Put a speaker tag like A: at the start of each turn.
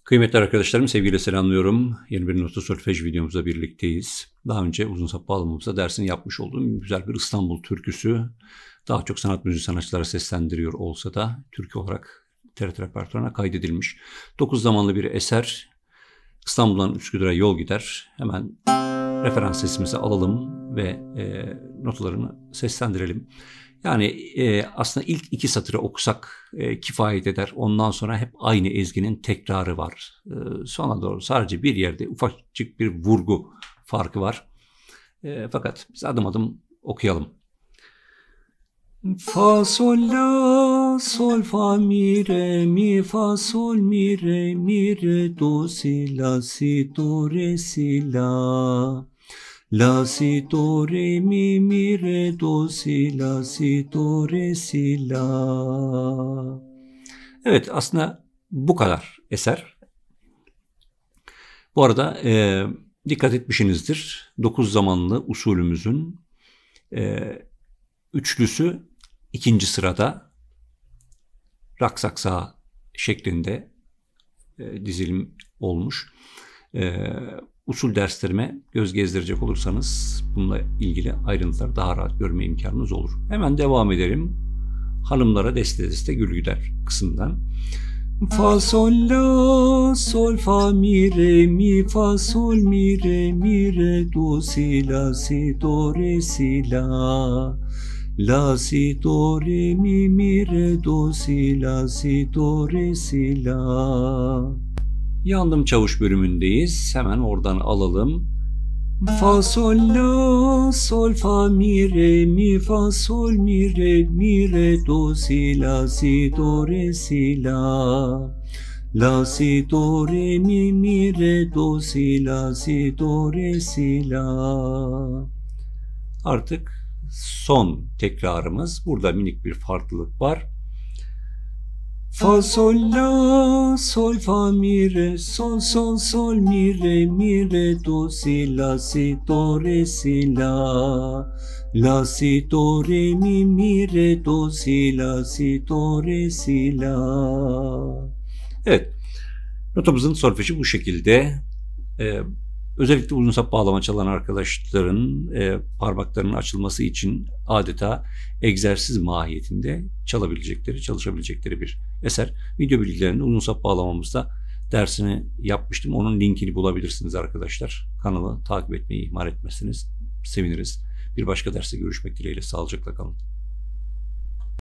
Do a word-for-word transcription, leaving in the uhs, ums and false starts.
A: Kıymetli arkadaşlarım, sevgiyle selamlıyorum. Yeni bir nota solfej videomuzda birlikteyiz. Daha önce uzun sap bağlamamızda dersini yapmış olduğum güzel bir İstanbul türküsü. Daha çok sanat müziği sanatçılara seslendiriyor olsa da türkü olarak T R T repertuarına kaydedilmiş. Dokuz zamanlı bir eser. İstanbul'dan Üsküdar'a yol gider. Hemen referans sesimizi alalım ve e, notalarını seslendirelim. Yani e, aslında ilk iki satırı okusak e, kifayet eder. Ondan sonra hep aynı ezginin tekrarı var. E, sona doğru sadece bir yerde ufacık bir vurgu farkı var. E, fakat biz adım adım okuyalım. Fa sol la sol fa mi re mi fa sol mi re mi re do si la si do re si la. La si do re mi mi re do si la si do re si la. Evet, aslında bu kadar eser. Bu arada e, dikkat etmişsinizdir. Dokuz zamanlı usulümüzün e, üçlüsü ikinci sırada raksaksa şeklinde e, dizilim olmuş. E, usul derslerime göz gezdirecek olursanız bununla ilgili ayrıntılar daha rahat görme imkanınız olur. Hemen devam edelim. Hanımlara deste deste gül gider kısımdan. Fa sol la sol fa mi re mi fa sol mi re mi re do si la si do re si la. La si do re mi mi re do si la si do re si la. Yandım Çavuş bölümündeyiz. Hemen oradan alalım. Fa sol la sol fa mi re mi fa sol mi re mi re do si la si do re si la. La si do re mi mi re do si la si do re si la. Artık son tekrarımız. Burada minik bir farklılık var. Fa sol la sol fa mi re sol sol sol mi re mi re do si la si do re si la. La si do re mi mi re do si la si do re si la. Evet, notamızın solfeji bu şekilde. Ee, Özellikle uzun sap bağlama çalan arkadaşların e, parmaklarının açılması için adeta egzersiz mahiyetinde çalabilecekleri, çalışabilecekleri bir eser. Video bilgilerinde uzun sap bağlamamızda dersini yapmıştım. Onun linkini bulabilirsiniz arkadaşlar. Kanalı takip etmeyi ihmal etmezseniz seviniriz. Bir başka derste görüşmek dileğiyle. Sağlıcakla kalın.